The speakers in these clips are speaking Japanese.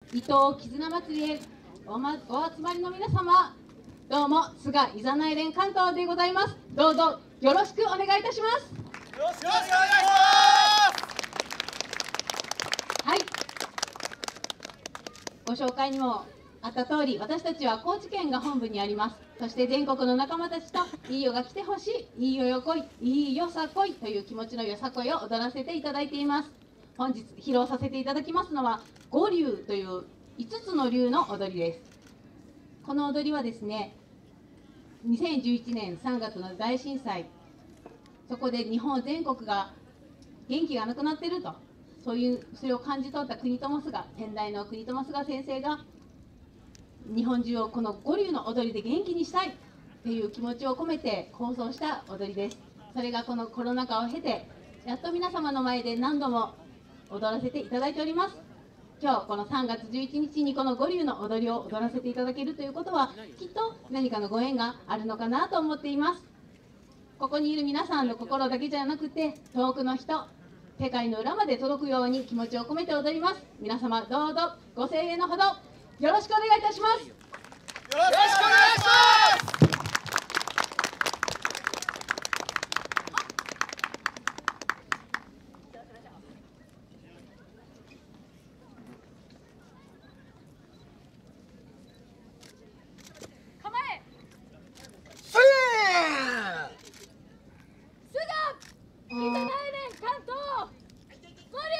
伊東絆祭りへお集まりの皆様、どうも菅いざない連関東でございます。どうぞよろしくお願いいたします。 よろしくお願いします。 はい、ご紹介にもあった通り、私たちは高知県が本部にあります。そして全国の仲間たちといいよが来てほしい、いいよよこい、いいよさこいという気持ちのよさこいを踊らせていただいています。本日披露させていただきますのは五龍という5つの龍の踊りです。この踊りはですね、2011年3月の大震災、そこで日本全国が元気がなくなっていると、それを感じ取った国友菅、先代の国友菅先生が日本中をこの五龍の踊りで元気にしたいという気持ちを込めて構想した踊りです。それがこのコロナ禍を経てやっと皆様の前で何度も踊らせていただいております。今日この3月11日にこの五龍の踊りを踊らせていただけるということは、きっと何かのご縁があるのかなと思っています。ここにいる皆さんの心だけじゃなくて、遠くの人、世界の裏まで届くように気持ちを込めて踊ります。皆様どうぞご声援のほどよろしくお願いいたします。 よろしくお願いします。 構え。 せ菅いざない連関東五龍。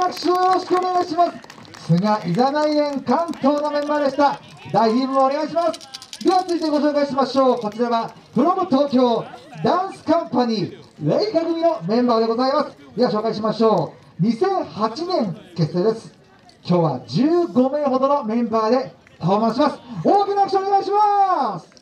拍手をよろしくお願いします。菅いざない園関東のメンバーでした。大ヒールもお願いします。では続いてご紹介しましょう。こちらはフロム東京ダンスカンパニーレイカ組のメンバーでございます。では紹介しましょう。2008年結成です。今日は15名ほどのメンバーでパフォーマンスします。大きな拍手お願いします。